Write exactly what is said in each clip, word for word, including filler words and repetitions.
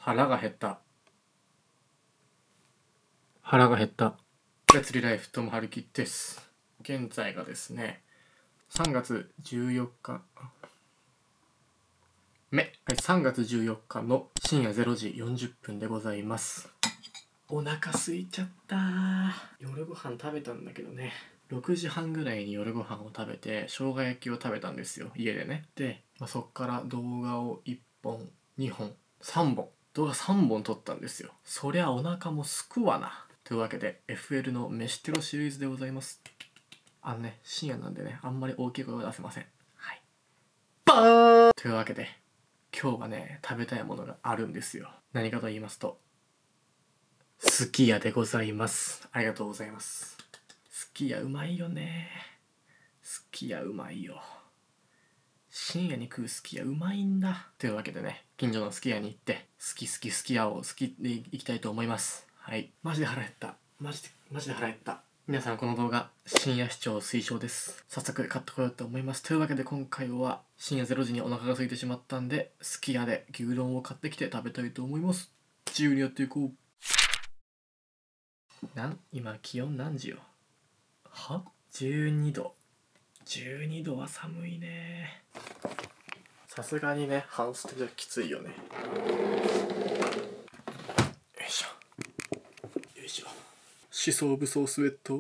腹が減った。腹が減った。レッツリライフトムハルキです。現在がですね、さんがつじゅうよっかめ、はい、さんがつじゅうよっかの深夜れいじよんじゅっぷんでございます。お腹空いちゃった。夜ご飯食べたんだけどね、ろくじはんぐらいに夜ご飯を食べて生姜焼きを食べたんですよ、家でね。で、まあ、そっから動画をいっぽんにほんさんぼん動画さんぼん撮ったんですよ。そりゃお腹もすくわな。というわけで エフエル の飯テロシリーズでございます。あのね、深夜なんでね、あんまり大きい声は出せません。はい、バーンというわけで今日はね、食べたいものがあるんですよ。何かと言いますと、すき家でございます。ありがとうございます。すき家うまいよね。すき家うまいよ。深夜に食うすき家うまいんだ。というわけでね、近所のすき家に行って好き好きすき家を好きでいきたいと思います。はい、マジで腹減った。マジでマジで腹減った。皆さん、この動画深夜視聴推奨です。早速買ってこようと思います。というわけで今回は深夜れいじにお腹が空いてしまったんで、すき家で牛丼を買ってきて食べたいと思います。自由にやっていこう。なん今気温何時よ。はじゅうにど。じゅうにどは寒いね。さすがにね、半袖じゃきついよね。よいしょよいしょ。思想武装スウェット。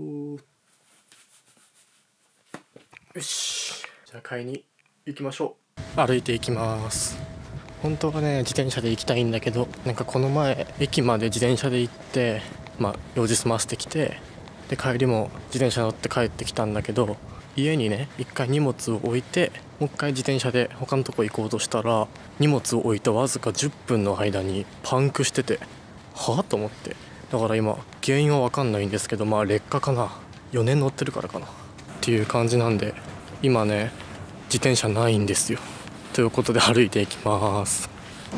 よし、じゃあ買いに行きましょう。歩いていきます。本当はね、自転車で行きたいんだけど、なんかこの前駅まで自転車で行って、まあ用事済ませてきて、で帰りも自転車乗って帰ってきたんだけど、家にね一回荷物を置いて、もう一回自転車で他のとこ行こうとしたら、荷物を置いたわずかじゅっぷんの間にパンクしてて、はぁと思って。だから今原因は分かんないんですけど、まあ劣化かな、よねん乗ってるからかなっていう感じなんで、今ね自転車ないんですよ。ということで歩いていきます。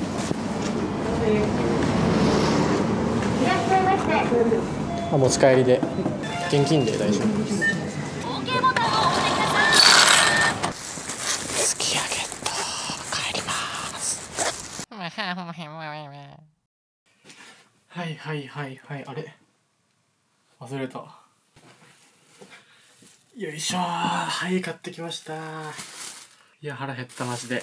あ、持ち帰りで現金で大丈夫です。すき家ゲット。帰ります。はいはいはいはい。あれ忘れた。よいしょー。はい、買ってきました。いや腹減ったマジで。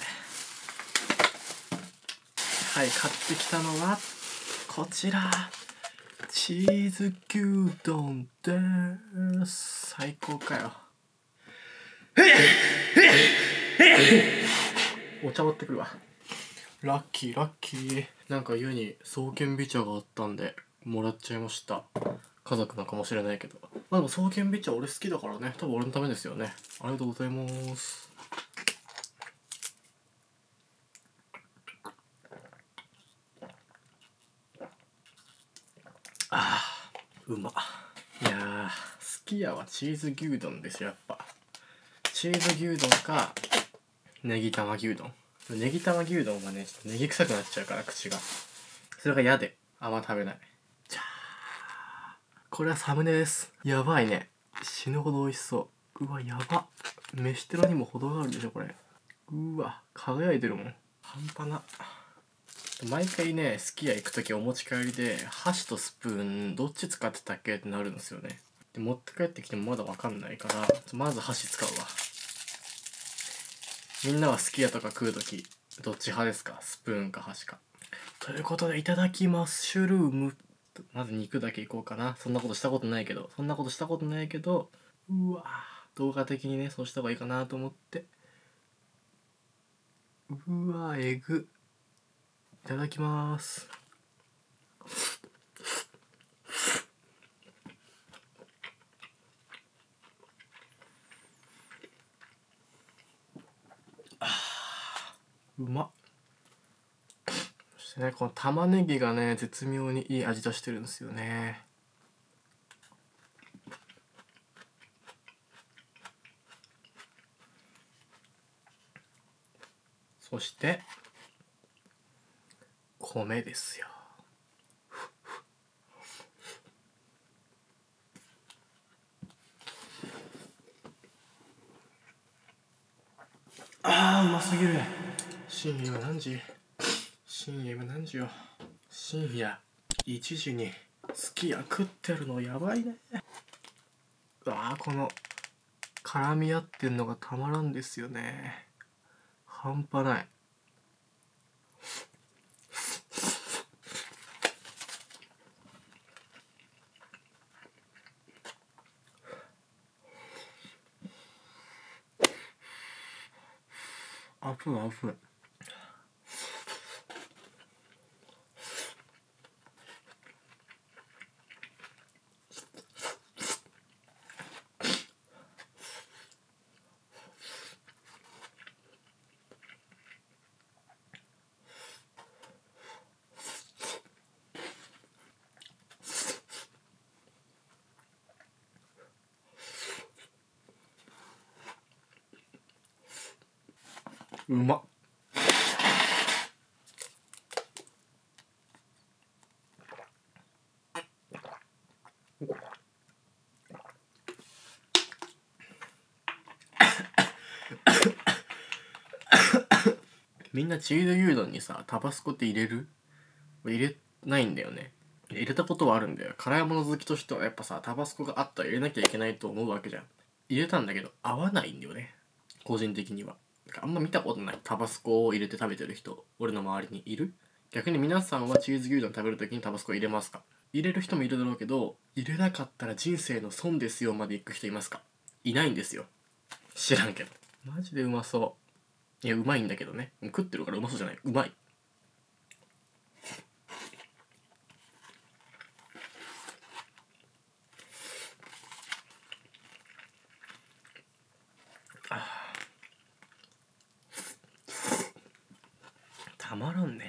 はい、買ってきたのはこちら、チーズ牛丼です。最高かよ。お茶持ってくるわ。ラッキーラッキー。なんか家に爽健美茶があったんでもらっちゃいました。家族のかもしれないけど、まあでも爽健美茶俺好きだからね、多分俺のためですよね。ありがとうございます。あーうま。いやー、すき家はチーズ牛丼ですよ。やっぱチーズ牛丼かネギ玉牛丼。ネギ玉牛丼はね、ちょっとネギ臭くなっちゃうから口が、それが嫌であんま食べない。じゃあこれはサムネです。やばいね、死ぬほど美味しそう。うわやば、飯テロにも程があるでしょこれ。うわ輝いてるもん、半端な。毎回ね、すき家行く時お持ち帰りで箸とスプーンどっち使ってたっけってなるんですよね。で持って帰ってきてもまだ分かんないから、まず箸使うわ。みんなはすき家とか食う時どっち派ですか？スプーンか箸か。ということでいただきマッシュルーム。まず肉だけいこうかな。そんなことしたことないけどそんなことしたことないけどうわ動画的にね、そうした方がいいかなと思って。うわえぐ。いただきます。うまっ。そしてね、この玉ねぎがね絶妙にいい味出してるんですよね。そして米ですよ。あーうますぎる。深夜今何時？深夜今何時よ。 深夜いちじにすき家食ってるのやばいね。うわー、この絡み合ってんのがたまらんですよね。半端ない。あふあふ。うまっ。みんなチーズ牛丼にさタバスコって入れる？入れないんだよね。入れたことはあるんだよ。辛いもの好きとしてはやっぱさ、タバスコがあったら入れなきゃいけないと思うわけじゃん。入れたんだけど合わないんだよね、個人的には。あんま見たことないタバスコを入れて食べてる人、俺の周りにいる？逆に皆さんはチーズ牛丼食べるときにタバスコ入れますか？入れる人もいるだろうけど、入れなかったら人生の損ですよまで行く人いますか？いないんですよ。知らんけど。マジでうまそう。いや、うまいんだけどね。食ってるからうまそうじゃない。うまい。あ、たまらんね。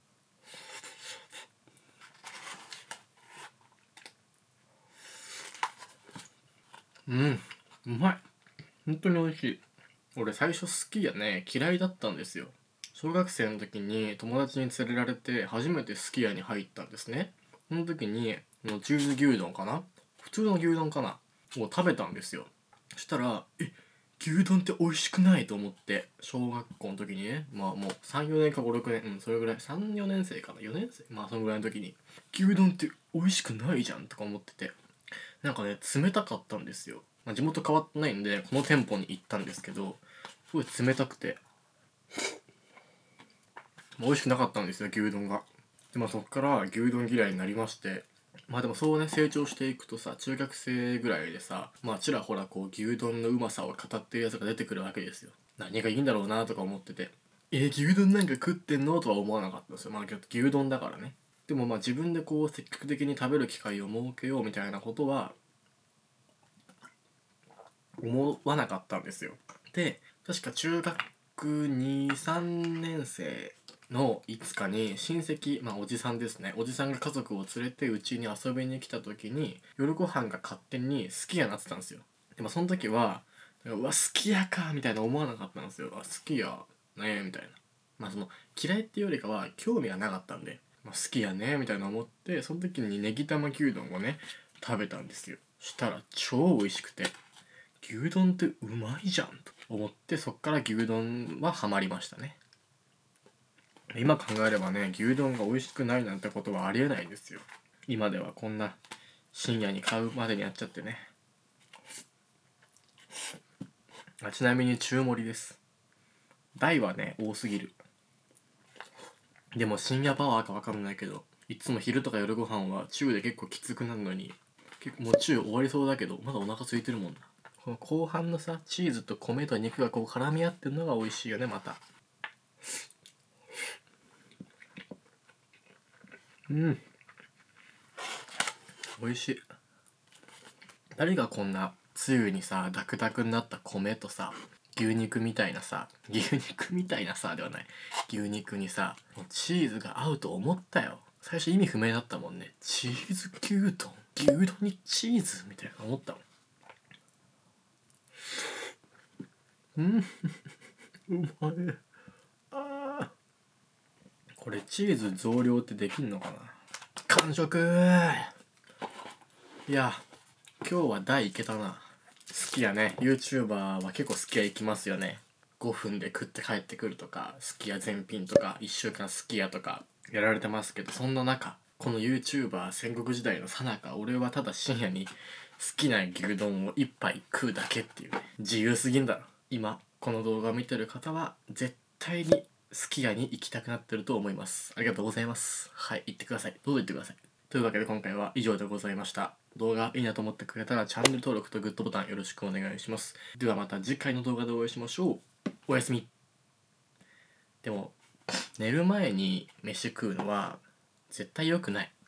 うん、うまい。本当に美味しい。俺最初好きやね嫌いだったんですよ。小学生の時に友達に連れられて初めてすき家に入ったんですね。その時にチーズ牛丼かな、普通の牛丼かなを食べたんですよ。そしたらえ牛丼って美味しくないと思って、小学校の時にね、まあもうさん、よねんかご、ろくねん、うん、それぐらい、さん、よねん生かな、よねん生、まあそのぐらいの時に牛丼って美味しくないじゃんとか思ってて、なんかね冷たかったんですよ。まあ、地元変わってないんでこの店舗に行ったんですけど、すごい冷たくて美味しくなかったんですよ、牛丼が。でもそっから牛丼嫌いになりまして、まあでもそうね、成長していくとさ、中学生ぐらいでさ、まあちらほらこう牛丼のうまさを語ってるやつが出てくるわけですよ。何がいいんだろうなとか思ってて、えー、牛丼なんか食ってんのとは思わなかったんですよ。まあ牛丼だからね。でもまあ自分でこう積極的に食べる機会を設けようみたいなことは思わなかったんですよ。で、確か中学に、さんねん生のいつかに親戚、まあおじさんですね、おじさんが家族を連れてうちに遊びに来た時に夜ご飯が勝手にすき家になってたんですよ。でもその時はうわすき家かみたいな思わなかったんですよ。あすき家ねみたいな。まあその嫌いっていうよりかは興味がなかったんで、まあ、好きやねみたいな思って、その時にネギ玉牛丼をね食べたんですよ。したら超美味しくて、牛丼ってうまいじゃんと思って、そっから牛丼はハマりましたね。今考えればね、牛丼が美味しくないなんてことはありえないんですよ。今ではこんな深夜に買うまでにやっちゃってね。あ、ちなみに中盛りです。大はね多すぎる。でも深夜パワーか分かんないけど、いつも昼とか夜ご飯は中で結構きつくなるのに、結構もう中終わりそうだけどまだお腹空いてるもんな。この後半のさ、チーズと米と肉がこう絡み合ってるのが美味しいよね、また。うん、美味しい。誰がこんなつゆにさダクダクになった米とさ、牛肉みたいなさ、牛肉みたいなさではない、牛肉にさチーズが合うと思ったよ。最初意味不明だったもんね。チーズ牛丼、牛丼にチーズみたいな思ったもん。うんうまい。あ、これチーズ増量ってできんのかな。完食。いや今日は大いけたな。好きやね。 YouTuber は結構好きや行きますよね。ごふんで食って帰ってくるとか、すき家全品とか、いっしゅうかんすき家とかやられてますけど、そんな中この YouTuber 戦国時代の最中、俺はただ深夜に好きな牛丼を一杯食うだけっていうね、自由すぎんだろ。今この動画を見てる方は絶対にすき家に行きたくなってると思います。ありがとうございます。はい、行ってください。どうぞ行ってください。というわけで今回は以上でございました。動画いいなと思ってくれたらチャンネル登録とグッドボタンよろしくお願いします。ではまた次回の動画でお会いしましょう。おやすみ。でも寝る前に飯食うのは絶対良くない。